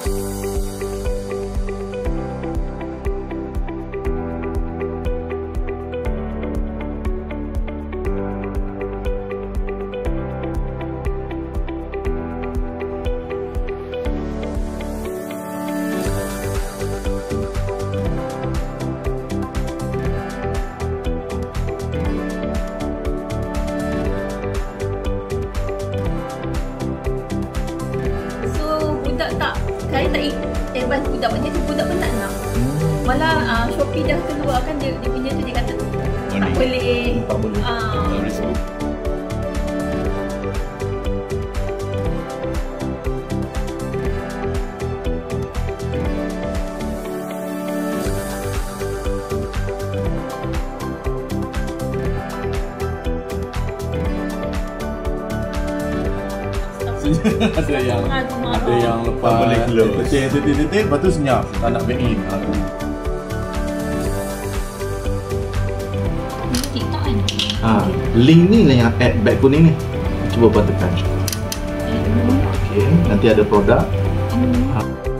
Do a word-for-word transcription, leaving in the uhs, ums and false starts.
Budak tak, saya tak advance budak macam tu, budak pun tak nak. Malah uh, Shopee dah keluarkan dia, dia punya tu, dia kata oh, tak boleh. Tak boleh. Uh, ada yang ada yang lepas tetek tetek tetek lepas tu senyap tak nak back in. TikTok kan? Ha, link ni lah yang add back kuning ni. Cuba buat tekan. Okey, nanti ada produk. Hmm. Ha.